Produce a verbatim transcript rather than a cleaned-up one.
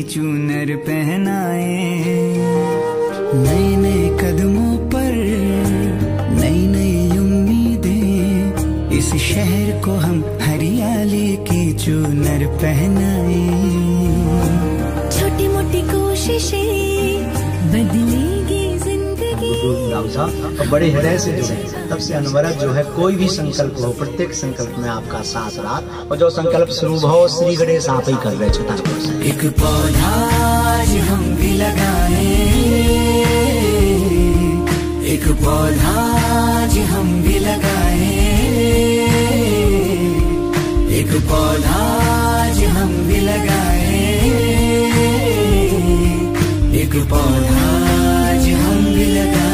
चूनर पहनाए। नए नए कदमों पर नई नई उम्मीदें, इस शहर को हम हरियाली की चूनर पहनाए। छोटी मोटी कोशिशें बदलेगी जिंदगी। साहब बड़े हृदय से जुड़े, तब से अनवरत जो है कोई भी संकल्प हो, प्रत्येक संकल्प में आपका साथ रहा, और जो संकल्प शुरू हो श्री गणेश आप ही कर रहे छे। एक पौधा आज हम भी लगाए, एक पौधा आज हम भी लगाए, एक पौधा आज हम भी लगाए, एक पौधा आज हम भी लगाए।